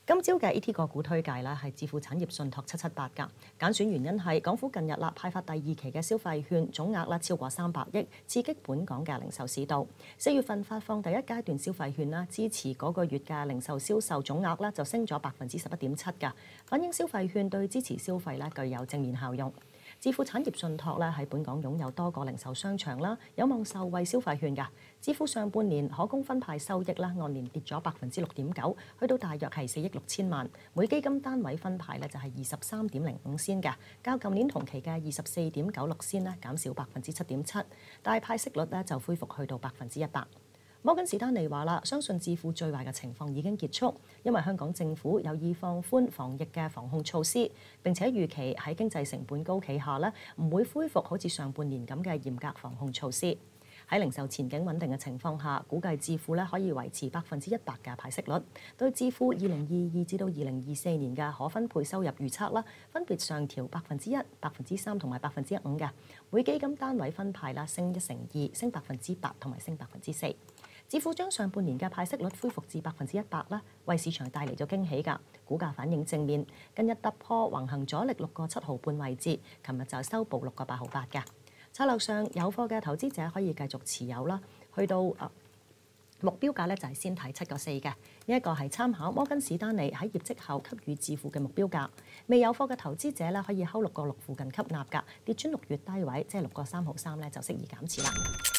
今朝嘅 ET 個股推介啦，係置富產業信託778㗎。揀選原因係港府近日啦派發第2期嘅消費券，總額啦超過300億，刺激本港嘅零售市道。4月份發放第1階段消費券啦，支持嗰個月嘅零售銷售總額啦就升咗11.7%㗎，反映消費券對支持消費啦具有正面效用。置富產業信託咧喺本港擁有多個零售商場啦，有望受惠消費券㗎。置富上半年可供分派收益啦，按年跌咗6.9%，去到大約係4億6千萬。每基金單位分派咧就係23.05仙㗎，較舊年同期嘅24.96仙咧減少7.7%，但係派息率咧就恢復去到100%。摩根士丹利話啦，相信置富最壞嘅情況已經結束，因為香港政府有意放寬防疫嘅防控措施，並且預期喺經濟成本高企下咧，唔會恢復好似上半年咁嘅嚴格防控措施。喺零售前景穩定嘅情況下，估計置富咧可以維持100%嘅派息率。對置富2022至到2024年嘅可分配收入預測啦，分別上調1%、3%同埋5%嘅。每基金單位分派啦升1成2，升8%同埋升4%。置富將上半年嘅派息率恢復至100%啦，為市場帶嚟咗驚喜㗎。股價反應正面，近日突破橫行阻力6個7毫半位置，琴日就收報6個8毫8㗎。策略上有貨嘅投資者可以繼續持有啦，去到目標價咧就係先睇7個4嘅。呢一個係參考摩根士丹利喺業績後給予置富嘅目標價。未有貨嘅投資者咧可以睺6個6附近吸納㗎，跌穿6月低位即係6個3毫3咧就適宜減持啦。